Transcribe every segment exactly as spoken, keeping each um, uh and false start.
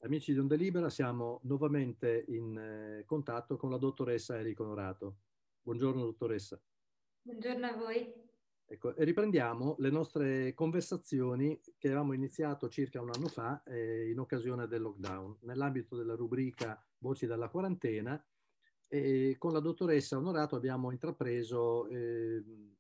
Amici di Onda Libera, siamo nuovamente in eh, contatto con la dottoressa Enrico Norato. Buongiorno dottoressa. Buongiorno a voi. Ecco, e riprendiamo le nostre conversazioni che avevamo iniziato circa un anno fa eh, in occasione del lockdown, nell'ambito della rubrica Voci dalla quarantena. E con la dottoressa Onorato abbiamo intrapreso eh,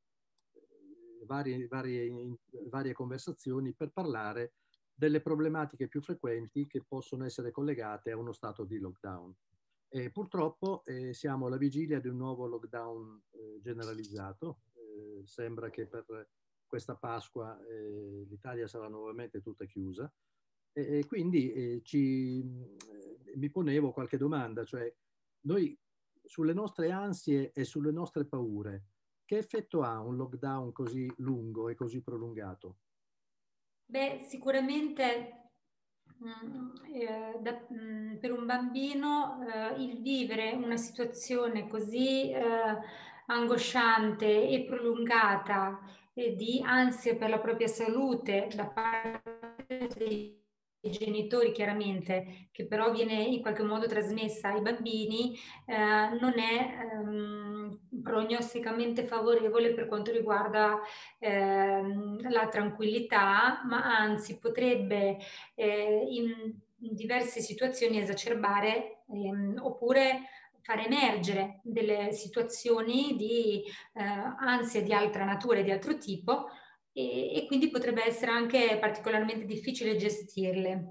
varie, varie, varie conversazioni per parlare delle problematiche più frequenti che possono essere collegate a uno stato di lockdown. E purtroppo eh, siamo alla vigilia di un nuovo lockdown eh, generalizzato. Eh, sembra che per questa Pasqua eh, l'Italia sarà nuovamente tutta chiusa. E, e quindi eh, ci, eh, mi ponevo qualche domanda, cioè noi sulle nostre ansie e sulle nostre paure, che effetto ha un lockdown così lungo e così prolungato? Beh, sicuramente mh, eh, da- mh, per un bambino eh, il vivere una situazione così eh, angosciante e prolungata eh, di ansia per la propria salute da parte dei genitori, chiaramente, che però viene in qualche modo trasmessa ai bambini, eh, non è ehm, prognosticamente favorevole per quanto riguarda ehm, la tranquillità, ma anzi potrebbe eh, in, in diverse situazioni esacerbare ehm, oppure far emergere delle situazioni di eh, ansia di altra natura e di altro tipo e, e quindi potrebbe essere anche particolarmente difficile gestirle.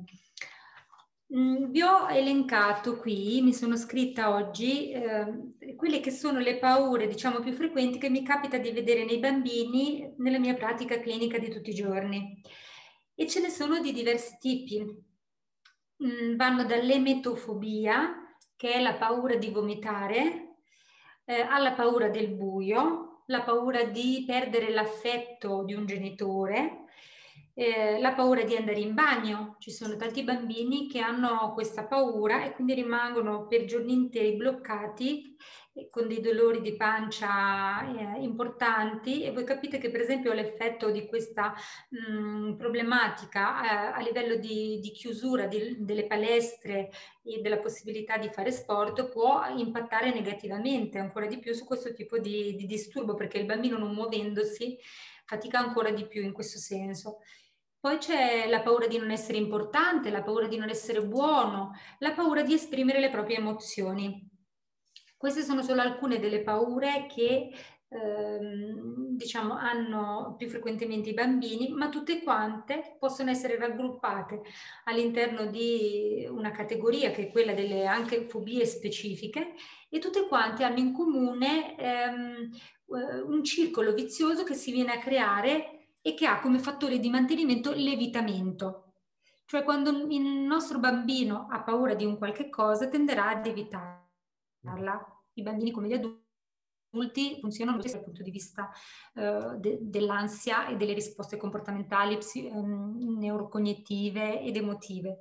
Mm, vi ho elencato qui, mi sono scritta oggi, eh, quelle che sono le paure, diciamo, più frequenti che mi capita di vedere nei bambini nella mia pratica clinica di tutti i giorni. E ce ne sono di diversi tipi. Mm, vanno dall'emetofobia, che è la paura di vomitare, eh, alla paura del buio, la paura di perdere l'affetto di un genitore, eh, la paura di andare in bagno. Ci sono tanti bambini che hanno questa paura e quindi rimangono per giorni interi bloccati eh, con dei dolori di pancia eh, importanti e voi capite che per esempio l'effetto di questa mh, problematica eh, a livello di, di chiusura di, delle palestre e della possibilità di fare sport può impattare negativamente ancora di più su questo tipo di, di disturbo, perché il bambino non muovendosi fatica ancora di più in questo senso. Poi c'è la paura di non essere importante, la paura di non essere buono, la paura di esprimere le proprie emozioni. Queste sono solo alcune delle paure che ehm, diciamo hanno più frequentemente i bambini, ma tutte quante possono essere raggruppate all'interno di una categoria che è quella delle anche fobie specifiche e tutte quante hanno in comune ehm, un circolo vizioso che si viene a creare e che ha come fattore di mantenimento l'evitamento. Cioè quando il nostro bambino ha paura di un qualche cosa tenderà ad evitarla. I bambini come gli adulti funzionano dal punto di vista eh, de- dell'ansia e delle risposte comportamentali, psi- ehm, neurocognitive ed emotive.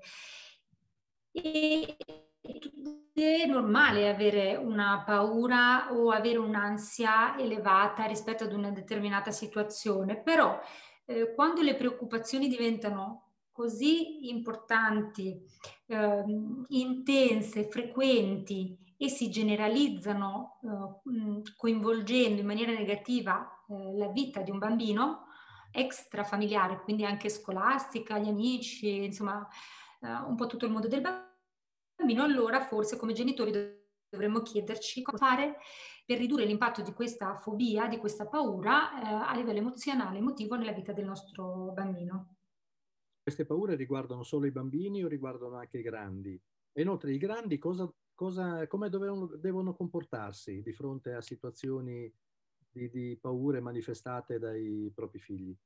E è normale avere una paura o avere un'ansia elevata rispetto ad una determinata situazione, però eh, quando le preoccupazioni diventano così importanti, ehm, intense, frequenti e si generalizzano eh, coinvolgendo in maniera negativa eh, la vita di un bambino extrafamiliare, quindi anche scolastica, gli amici, insomma eh, un po' tutto il mondo del bambino, allora forse come genitori dovremmo chiederci cosa fare per ridurre l'impatto di questa fobia, di questa paura eh, a livello emozionale, emotivo nella vita del nostro bambino. Queste paure riguardano solo i bambini o riguardano anche i grandi? E inoltre i grandi cosa, cosa, come devono, devono comportarsi di fronte a situazioni di, di paure manifestate dai propri figli?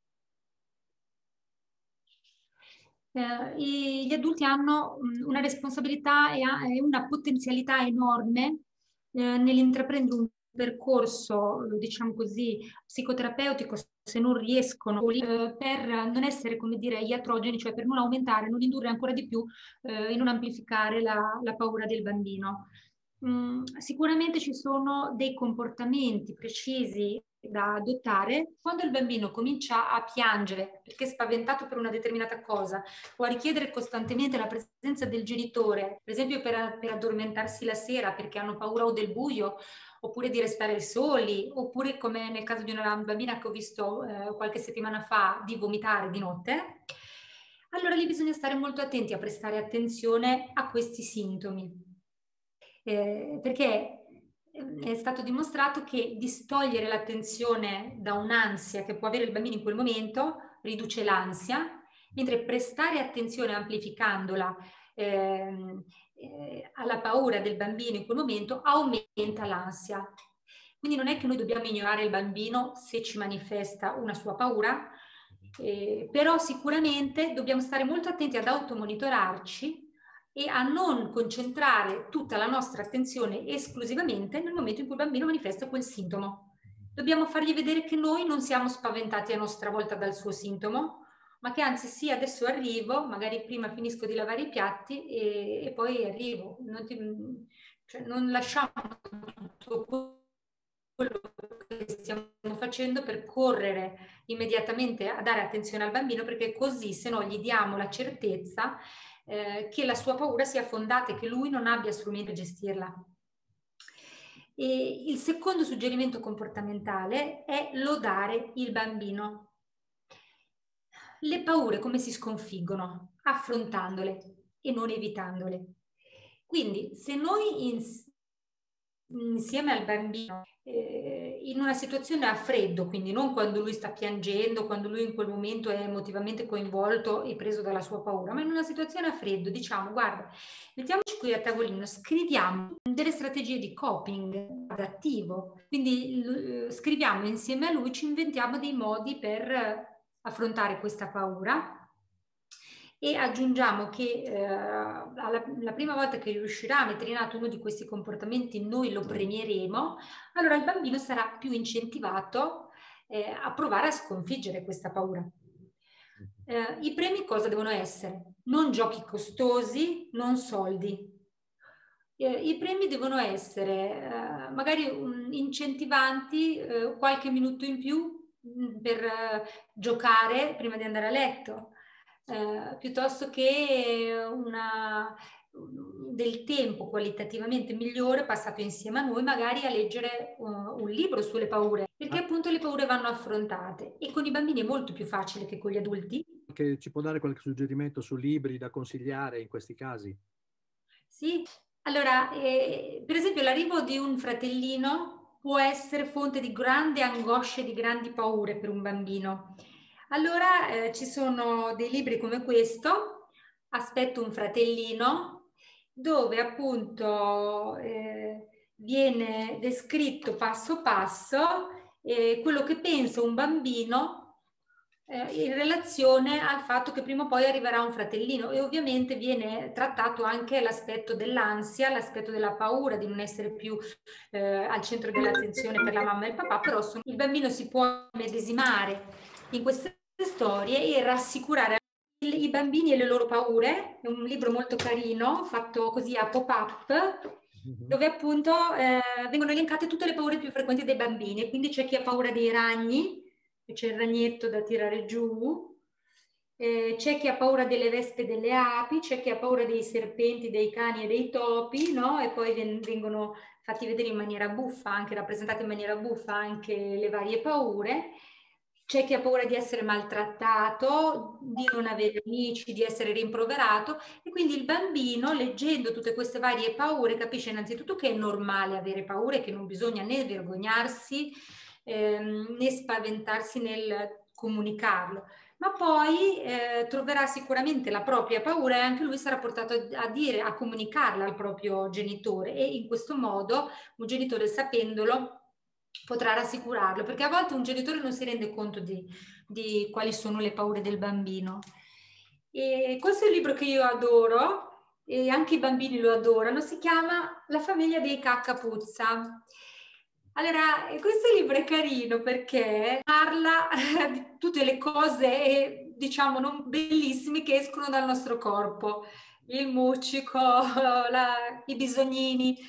Eh, i- gli adulti hanno mh, una responsabilità e, ha- e una potenzialità enorme eh, nell'intraprendere un percorso, eh, diciamo così, psicoterapeutico se non riescono, eh, per non essere, come dire, iatrogeni, cioè per non aumentare, non indurre ancora di più eh, e non amplificare la, la paura del bambino. Mm, sicuramente ci sono dei comportamenti precisi da adottare quando il bambino comincia a piangere perché è spaventato per una determinata cosa o a richiedere costantemente la presenza del genitore, per esempio per, per addormentarsi la sera perché hanno paura o del buio oppure di restare soli, oppure come nel caso di una bambina che ho visto eh, qualche settimana fa di vomitare di notte. Allora lì bisogna stare molto attenti a prestare attenzione a questi sintomi, eh, perché è stato dimostrato che distogliere l'attenzione da un'ansia che può avere il bambino in quel momento riduce l'ansia, mentre prestare attenzione amplificandola ehm, eh, alla paura del bambino in quel momento aumenta l'ansia. Quindi non è che noi dobbiamo ignorare il bambino se ci manifesta una sua paura, eh, però sicuramente dobbiamo stare molto attenti ad automonitorarci e a non concentrare tutta la nostra attenzione esclusivamente nel momento in cui il bambino manifesta quel sintomo. Dobbiamo fargli vedere che noi non siamo spaventati a nostra volta dal suo sintomo, ma che anzi sì, adesso arrivo, magari prima finisco di lavare i piatti e, e poi arrivo. Non, ti, cioè non lasciamo tutto quello che stiamo facendo per correre immediatamente a dare attenzione al bambino, perché così se no gli diamo la certezza eh, che la sua paura sia fondata e che lui non abbia strumenti per gestirla. E il secondo suggerimento comportamentale è lodare il bambino. Le paure come si sconfiggono? Affrontandole e non evitandole. Quindi se noi ins- insieme al bambino eh, in una situazione a freddo, quindi non quando lui sta piangendo, quando lui in quel momento è emotivamente coinvolto e preso dalla sua paura, ma in una situazione a freddo diciamo: guarda, mettiamoci qui a tavolino, scriviamo delle strategie di coping adattivo, quindi l- scriviamo insieme a lui, ci inventiamo dei modi per affrontare questa paura. E aggiungiamo che eh, alla, la prima volta che riuscirà a mettere in atto uno di questi comportamenti noi lo premieremo, allora il bambino sarà più incentivato eh, a provare a sconfiggere questa paura. Eh, I premi cosa devono essere? Non giochi costosi, non soldi. Eh, I premi devono essere eh, magari um, incentivanti eh, qualche minuto in più mh, per eh, giocare prima di andare a letto. Eh, piuttosto che una, del tempo qualitativamente migliore passato insieme a noi, magari a leggere uh, un libro sulle paure, perché appunto le paure vanno affrontate e con i bambini è molto più facile che con gli adulti. Che ci può dare qualche suggerimento su libri da consigliare in questi casi? Sì, allora, eh, per esempio l'arrivo di un fratellino può essere fonte di grande angoscia e di grandi paure per un bambino. Allora eh, ci sono dei libri come questo, Aspetto un fratellino, dove appunto eh, viene descritto passo passo eh, quello che pensa un bambino eh, in relazione al fatto che prima o poi arriverà un fratellino, e ovviamente viene trattato anche l'aspetto dell'ansia, l'aspetto della paura di non essere più eh, al centro dell'attenzione per la mamma e il papà, però sono, il bambino si può medesimare in queste storie e rassicurare i bambini e le loro paure. È un libro molto carino, fatto così a pop-up, dove appunto eh, vengono elencate tutte le paure più frequenti dei bambini. Quindi c'è chi ha paura dei ragni, c'è il ragnetto da tirare giù, eh, c'è chi ha paura delle vespe delle api, c'è chi ha paura dei serpenti, dei cani e dei topi, no? E poi vengono fatti vedere in maniera buffa, anche rappresentate in maniera buffa anche le varie paure. C'è chi ha paura di essere maltrattato, di non avere amici, di essere rimproverato, e quindi il bambino, leggendo tutte queste varie paure, capisce innanzitutto che è normale avere paure, che non bisogna né vergognarsi ehm, né spaventarsi nel comunicarlo, ma poi eh, troverà sicuramente la propria paura e anche lui sarà portato a, a dire, a comunicarla al proprio genitore, e in questo modo un genitore, sapendolo, potrà rassicurarlo, perché a volte un genitore non si rende conto di, di quali sono le paure del bambino. E questo è un libro che io adoro e anche i bambini lo adorano, si chiama La famiglia dei Caccapuzza. Allora, questo libro è carino perché parla di tutte le cose, diciamo, non bellissime che escono dal nostro corpo. Il muccico, la, i bisognini.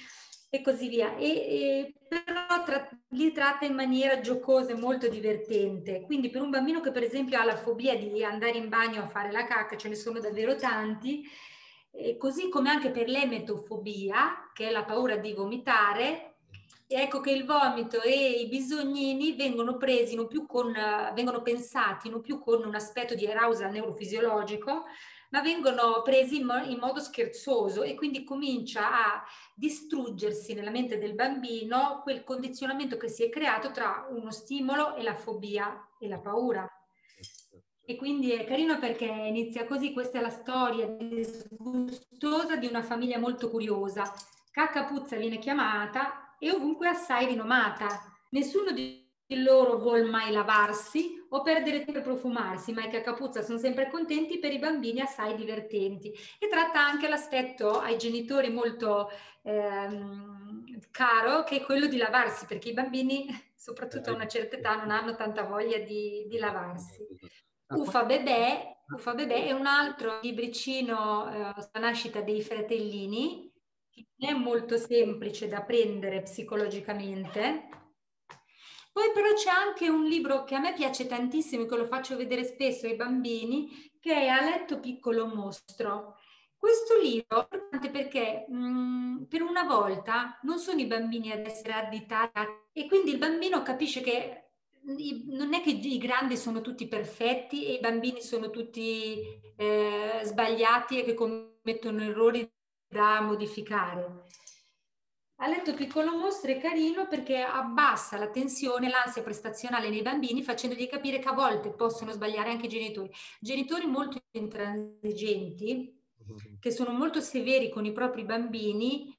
e così via. E, e però tra, li tratta in maniera giocosa e molto divertente. Quindi per un bambino che per esempio ha la fobia di andare in bagno a fare la cacca, ce ne sono davvero tanti, e così come anche per l'emetofobia, che è la paura di vomitare, ecco che il vomito e i bisognini vengono presi non più con, uh, vengono pensati non più con un aspetto di arousal neurofisiologico, ma vengono presi in, mo- in modo scherzoso, e quindi comincia a distruggersi nella mente del bambino quel condizionamento che si è creato tra uno stimolo e la fobia e la paura. E quindi è carino perché inizia così. Questa è la storia disgustosa di una famiglia molto curiosa. Caccapuzza viene chiamata e ovunque assai rinomata. Nessuno di loro vuol mai lavarsi o perdere tempo per profumarsi, ma i Caccapuzza sono sempre contenti, per i bambini assai divertenti. E tratta anche l'aspetto ai genitori molto ehm, caro, che è quello di lavarsi, perché i bambini, soprattutto a una certa età, non hanno tanta voglia di, di lavarsi. Uffa Bebè, Uffa Bebè è un altro libricino eh, sulla nascita dei fratellini, che non è molto semplice da prendere psicologicamente. Poi però c'è anche un libro che a me piace tantissimo, che lo faccio vedere spesso ai bambini, che è A letto piccolo mostro. Questo libro è importante perché mh, per una volta non sono i bambini ad essere additati, e quindi il bambino capisce che i, non è che i grandi sono tutti perfetti e i bambini sono tutti eh, sbagliati e che commettono errori da modificare. A letto piccolo mostro è carino perché abbassa la tensione, l'ansia prestazionale nei bambini, facendogli capire che a volte possono sbagliare anche i genitori. Genitori molto intransigenti, che sono molto severi con i propri bambini,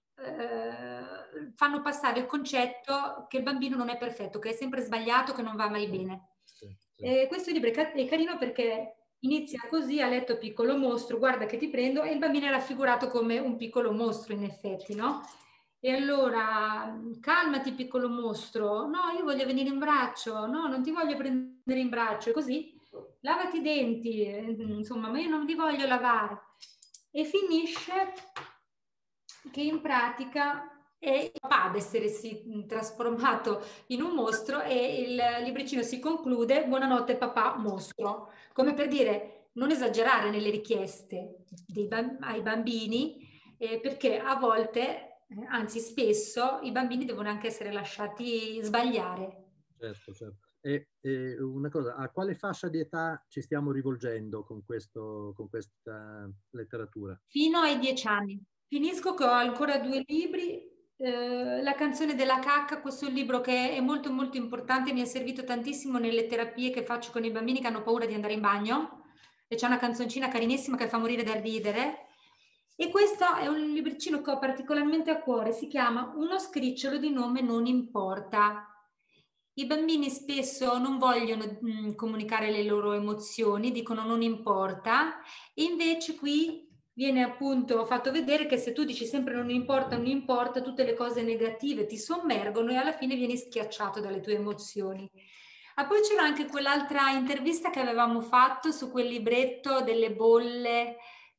eh, fanno passare il concetto che il bambino non è perfetto, che è sempre sbagliato, che non va mai bene. Sì, sì. Eh, questo libro è carino perché inizia così: a letto piccolo mostro, guarda che ti prendo, e il bambino è raffigurato come un piccolo mostro in effetti, no? E allora, calmati piccolo mostro, no, io voglio venire in braccio, no, non ti voglio prendere in braccio, e così, lavati i denti, insomma, ma io non li voglio lavare. E finisce che in pratica è il papà ad essersi trasformato in un mostro, e il libricino si conclude: buonanotte papà mostro, come per dire non esagerare nelle richieste dei bamb- ai bambini, eh, perché a volte, anzi spesso, i bambini devono anche essere lasciati sbagliare. Certo, certo. E, e una cosa, a quale fascia di età ci stiamo rivolgendo con questo, con questa letteratura? Fino ai dieci anni. Finisco che ho ancora due libri. Eh, La canzone della cacca, questo è un libro che è molto molto importante, mi è servito tantissimo nelle terapie che faccio con i bambini che hanno paura di andare in bagno, e c'è una canzoncina carinissima che fa morire da ridere. E questo è un libricino che ho particolarmente a cuore, si chiama Uno scricciolo di nome non importa. I bambini spesso non vogliono mh, comunicare le loro emozioni, dicono non importa, e invece qui viene appunto fatto vedere che se tu dici sempre non importa, non importa, tutte le cose negative ti sommergono e alla fine vieni schiacciato dalle tue emozioni. Ah, poi c'era anche quell'altra intervista che avevamo fatto su quel libretto delle bolle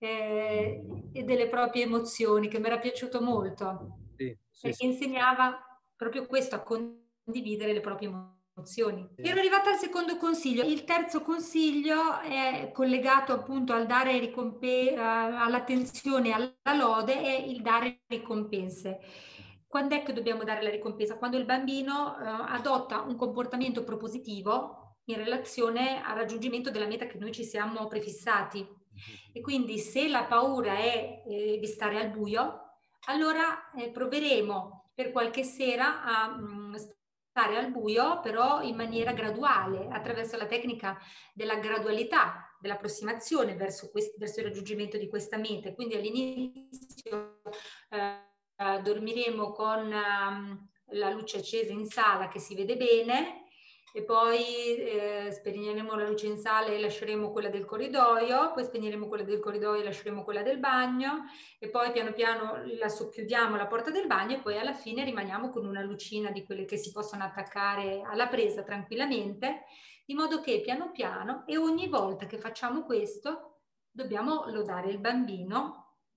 eh, e delle proprie emozioni, che mi era piaciuto molto, Sì, sì, perché sì. insegnava proprio questo, a condividere le proprie emozioni. Sì. Ero arrivata al secondo consiglio. Il terzo consiglio è collegato appunto al dare ricompense, all'attenzione e alla lode, è il dare ricompense. Quando è che dobbiamo dare la ricompensa? Quando il bambino eh, adotta un comportamento propositivo in relazione al raggiungimento della meta che noi ci siamo prefissati. E quindi se la paura è eh, di stare al buio, allora eh, proveremo per qualche sera a mh, stare al buio, però in maniera graduale, attraverso la tecnica della gradualità, dell'approssimazione verso, verso il raggiungimento di questa meta. Quindi all'inizio eh, dormiremo con um, la luce accesa in sala, che si vede bene, e poi eh, spegneremo la luce in sala e lasceremo quella del corridoio, poi spegneremo quella del corridoio e lasceremo quella del bagno, e poi piano piano la socchiudiamo la porta del bagno, e poi alla fine rimaniamo con una lucina di quelle che si possono attaccare alla presa tranquillamente, in modo che piano piano, e ogni volta che facciamo questo dobbiamo lodare il bambino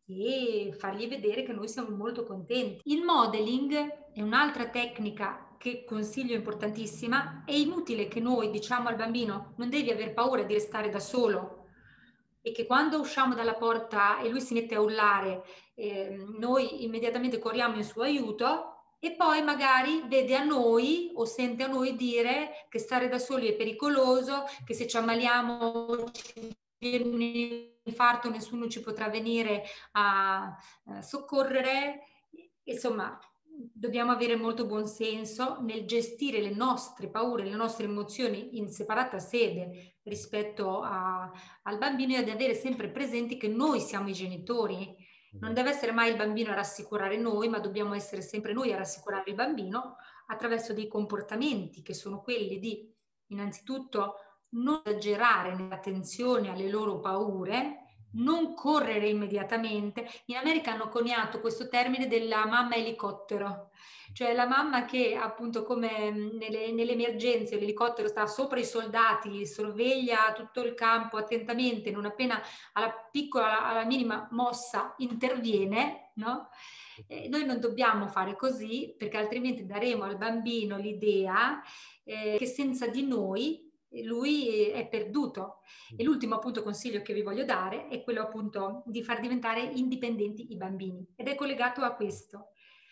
e fargli vedere che noi siamo molto contenti. Il modeling è un'altra tecnica che consiglio importantissima. È inutile che noi diciamo al bambino non devi aver paura di restare da solo, e che quando usciamo dalla porta e lui si mette a urlare, eh, noi immediatamente corriamo in suo aiuto, e poi magari vede a noi o sente a noi dire che stare da soli è pericoloso, che se ci ammaliamo ci viene un infarto nessuno ci potrà venire a, a soccorrere. Insomma, dobbiamo avere molto buon senso nel gestire le nostre paure, le nostre emozioni in separata sede rispetto a, al bambino, e ad avere sempre presenti che noi siamo i genitori. Non deve essere mai il bambino a rassicurare noi, ma dobbiamo essere sempre noi a rassicurare il bambino attraverso dei comportamenti che sono quelli di, innanzitutto, non esagerare nell'attenzione alle loro paure, non correre immediatamente. In America hanno coniato questo termine della mamma elicottero, cioè la mamma che appunto come nelle, nelle emergenze l'elicottero sta sopra i soldati, sorveglia tutto il campo attentamente, non appena alla piccola, alla minima mossa interviene, no? Eh, noi non dobbiamo fare così, perché altrimenti daremo al bambino l'idea eh, che senza di noi lui è perduto. E l'ultimo appunto consiglio che vi voglio dare è quello appunto di far diventare indipendenti i bambini, ed è collegato a questo.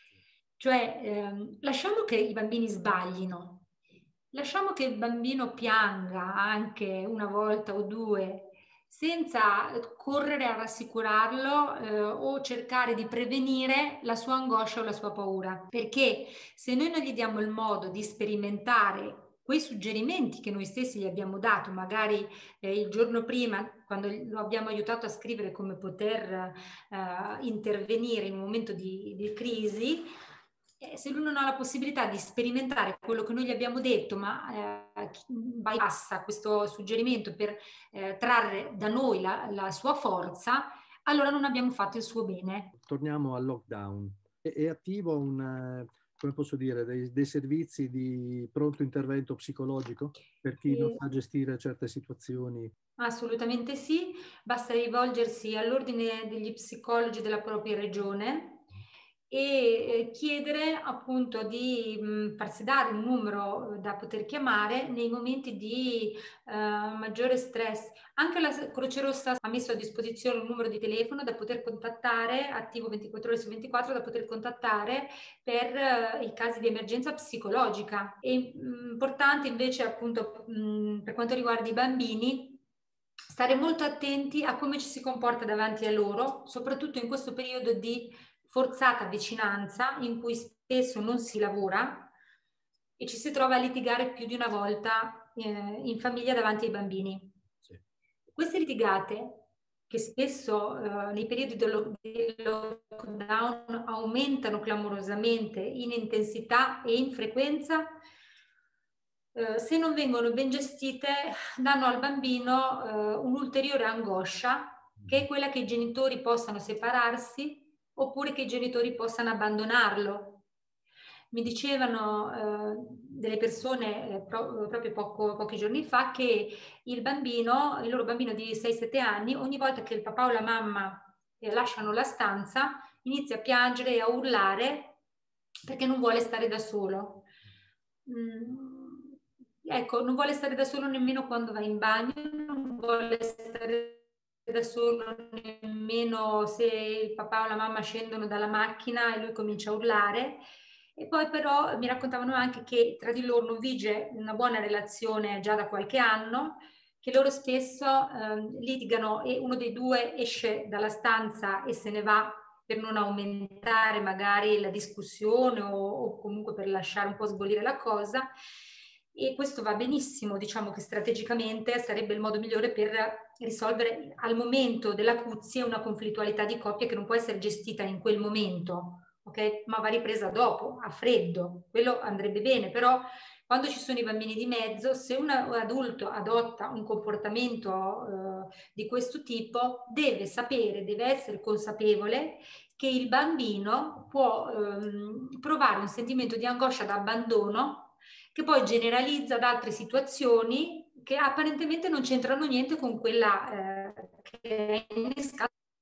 Cioè ehm, lasciamo che i bambini sbaglino, lasciamo che il bambino pianga anche una volta o due, senza correre a rassicurarlo eh, o cercare di prevenire la sua angoscia o la sua paura. Perché se noi non gli diamo il modo di sperimentare quei suggerimenti che noi stessi gli abbiamo dato, magari eh, il giorno prima, quando lo abbiamo aiutato a scrivere come poter eh, intervenire in un momento di, di crisi, eh, se lui non ha la possibilità di sperimentare quello che noi gli abbiamo detto, ma eh, bypassa questo suggerimento per eh, trarre da noi la, la sua forza, allora non abbiamo fatto il suo bene. Torniamo al lockdown. È, è attivo un... come posso dire, dei, dei servizi di pronto intervento psicologico per chi non sa gestire certe situazioni? Assolutamente sì, basta rivolgersi all'ordine degli psicologi della propria regione e chiedere appunto di mh, farsi dare un numero da poter chiamare nei momenti di uh, maggiore stress. Anche la Croce Rossa ha messo a disposizione un numero di telefono da poter contattare, attivo ventiquattro ore su ventiquattro, da poter contattare per uh, i casi di emergenza psicologica. È mh, importante invece appunto mh, per quanto riguarda i bambini, stare molto attenti a come ci si comporta davanti a loro, soprattutto in questo periodo di forzata vicinanza in cui spesso non si lavora e ci si trova a litigare più di una volta eh, in famiglia davanti ai bambini. Sì. Queste litigate, che spesso eh, nei periodi dello, dello lockdown aumentano clamorosamente in intensità e in frequenza, eh, se non vengono ben gestite danno al bambino eh, un'ulteriore angoscia, che è quella che i genitori possano separarsi oppure che i genitori possano abbandonarlo. Mi dicevano eh, delle persone eh, pro, proprio poco, pochi giorni fa che il bambino, il loro bambino di sei sette anni, ogni volta che il papà o la mamma eh, lasciano la stanza, inizia a piangere e a urlare perché non vuole stare da solo. Mm. Ecco, non vuole stare da solo nemmeno quando va in bagno, non vuole stare da solo nemmeno se il papà o la mamma scendono dalla macchina e lui comincia a urlare. E poi però mi raccontavano anche che tra di loro non vige una buona relazione già da qualche anno, che loro spesso eh, litigano e uno dei due esce dalla stanza e se ne va per non aumentare magari la discussione o, o comunque per lasciare un po' sbollire la cosa. E questo va benissimo, diciamo che strategicamente sarebbe il modo migliore per risolvere al momento dell'acuzie una conflittualità di coppia che non può essere gestita in quel momento, ok? Ma va ripresa dopo, a freddo, quello andrebbe bene, però quando ci sono i bambini di mezzo, se un adulto adotta un comportamento eh, di questo tipo, deve sapere, deve essere consapevole che il bambino può ehm, provare un sentimento di angoscia da abbandono che poi generalizza ad altre situazioni che apparentemente non c'entrano niente con quella eh, che è innescata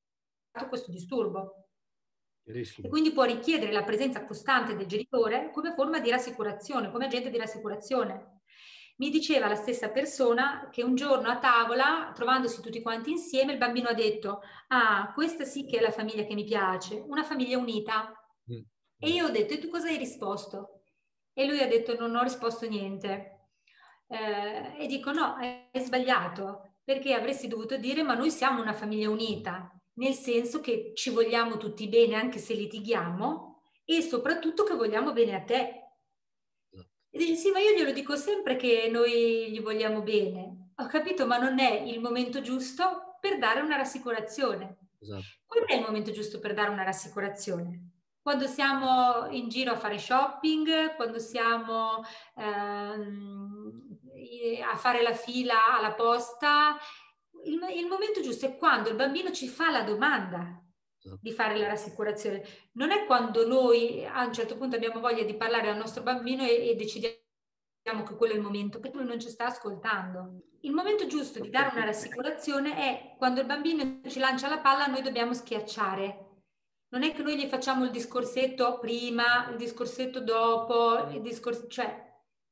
questo disturbo. Verissimo. E quindi può richiedere la presenza costante del genitore come forma di rassicurazione, come agente di rassicurazione. Mi diceva la stessa persona che un giorno a tavola, trovandosi tutti quanti insieme, il bambino ha detto: ah, questa sì che è la famiglia che mi piace, una famiglia unita. Mm. E io ho detto: e tu cosa hai risposto? E lui ha detto: non ho risposto niente. Eh, e dico: no, hai sbagliato, perché avresti dovuto dire: ma noi siamo una famiglia unita, nel senso che ci vogliamo tutti bene anche se litighiamo, e soprattutto che vogliamo bene a te. E dice: sì, ma io glielo dico sempre che noi gli vogliamo bene. Ho capito, ma non è il momento giusto per dare una rassicurazione. Esatto. Qual è il momento giusto per dare una rassicurazione? Quando siamo in giro a fare shopping, quando siamo ehm, a fare la fila alla posta. Il, il momento giusto è quando il bambino ci fa la domanda di fare la rassicurazione. Non è quando noi a un certo punto abbiamo voglia di parlare al nostro bambino e, e decidiamo che quello è il momento, perché lui non ci sta ascoltando. Il momento giusto di dare una rassicurazione è quando il bambino ci lancia la palla, noi dobbiamo schiacciare. Non è che noi gli facciamo il discorsetto prima, il discorsetto dopo, il discorso, cioè.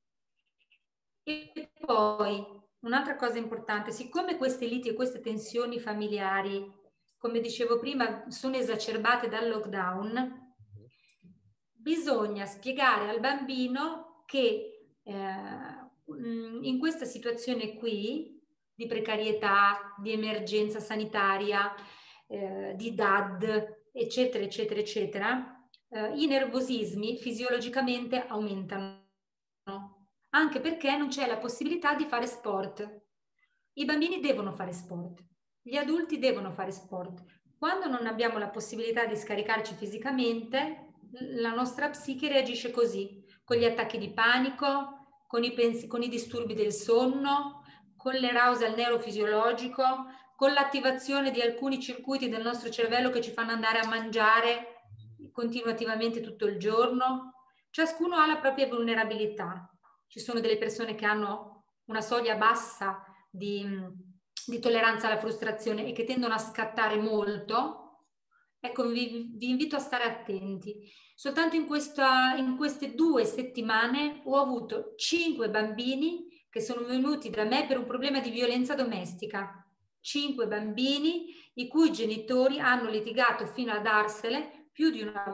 E poi un'altra cosa importante, siccome queste liti e queste tensioni familiari, come dicevo prima, sono esacerbate dal lockdown, bisogna spiegare al bambino che eh, in questa situazione qui di precarietà, di emergenza sanitaria, eh, di D A D, eccetera, eccetera, eccetera, eh, i nervosismi fisiologicamente aumentano, anche perché non c'è la possibilità di fare sport. I bambini devono fare sport, gli adulti devono fare sport. Quando non abbiamo la possibilità di scaricarci fisicamente, la nostra psiche reagisce così, con gli attacchi di panico, con i, pens- con i disturbi del sonno, con l'erausal neurofisiologico, con l'attivazione di alcuni circuiti del nostro cervello che ci fanno andare a mangiare continuativamente tutto il giorno. Ciascuno ha la propria vulnerabilità. Ci sono delle persone che hanno una soglia bassa di, di tolleranza alla frustrazione e che tendono a scattare molto. Ecco, vi, vi invito a stare attenti. Soltanto in, questa, in queste due settimane ho avuto cinque bambini che sono venuti da me per un problema di violenza domestica. Cinque bambini i cui genitori hanno litigato fino a darsele più di una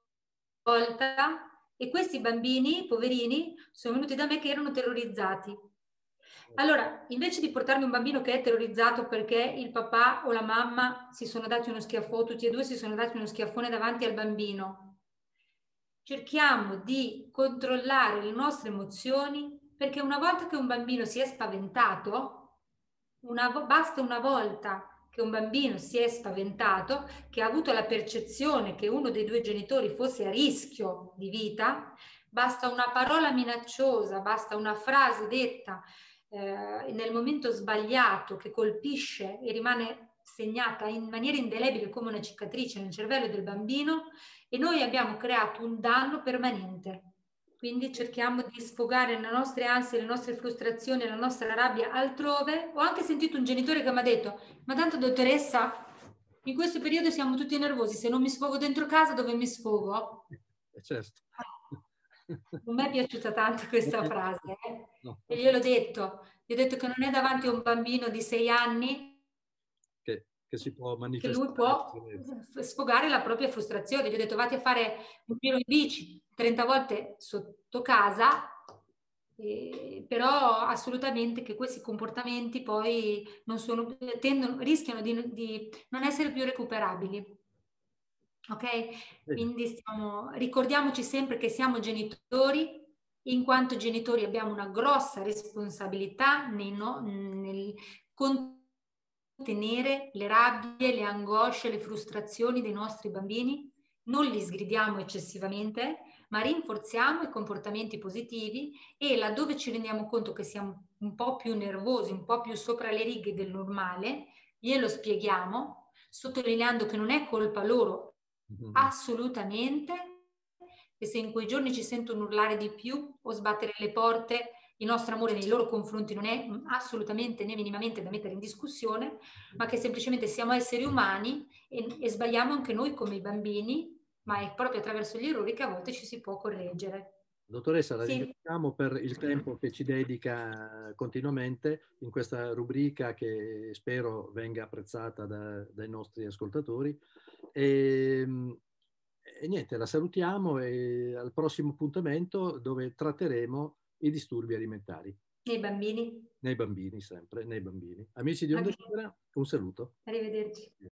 volta, e questi bambini, poverini, sono venuti da me che erano terrorizzati. Allora, invece di portarmi un bambino che è terrorizzato perché il papà o la mamma si sono dati uno schiaffone, tutti e due si sono dati uno schiaffone davanti al bambino, cerchiamo di controllare le nostre emozioni, perché una volta che un bambino si è spaventato, una, basta una volta che un bambino si è spaventato, che ha avuto la percezione che uno dei due genitori fosse a rischio di vita, basta una parola minacciosa, basta una frase detta eh, nel momento sbagliato che colpisce e rimane segnata in maniera indelebile come una cicatrice nel cervello del bambino, e noi abbiamo creato un danno permanente. Quindi cerchiamo di sfogare le nostre ansie, le nostre frustrazioni, la nostra rabbia altrove. Ho anche sentito un genitore che mi ha detto: ma tanto dottoressa, in questo periodo siamo tutti nervosi, se non mi sfogo dentro casa dove mi sfogo? Eh certo. Non mi è piaciuta tanto questa frase, eh? No. E gliel'ho detto, gli ho detto che non è davanti a un bambino di sei anni che, che si può manifestare, che lui può sfogare la propria frustrazione. Gli ho detto: vatti a fare un giro in bici trenta volte sotto casa, eh, però assolutamente che questi comportamenti poi non sono, tendono, rischiano di, di non essere più recuperabili. Ok? Quindi stiamo, ricordiamoci sempre che siamo genitori, in quanto genitori abbiamo una grossa responsabilità nei no, nel contenere le rabbie, le angosce, le frustrazioni dei nostri bambini. Non li sgridiamo eccessivamente, ma rinforziamo i comportamenti positivi, e laddove ci rendiamo conto che siamo un po' più nervosi, un po' più sopra le righe del normale, glielo spieghiamo, sottolineando che non è colpa loro, mm-hmm. assolutamente, e se in quei giorni ci sentono urlare di più o sbattere le porte, il nostro amore nei loro confronti non è assolutamente né minimamente da mettere in discussione, ma che semplicemente siamo esseri umani e, e sbagliamo anche noi come i bambini, ma è proprio attraverso gli errori che a volte ci si può correggere. Dottoressa, la Sì. ringraziamo per il tempo che ci dedica continuamente in questa rubrica che spero venga apprezzata da, dai nostri ascoltatori. E, e niente, la salutiamo e al prossimo appuntamento dove tratteremo i disturbi alimentari. Nei bambini? Nei bambini, sempre, nei bambini. Amici di Onda Okay. Libera, un saluto. Arrivederci.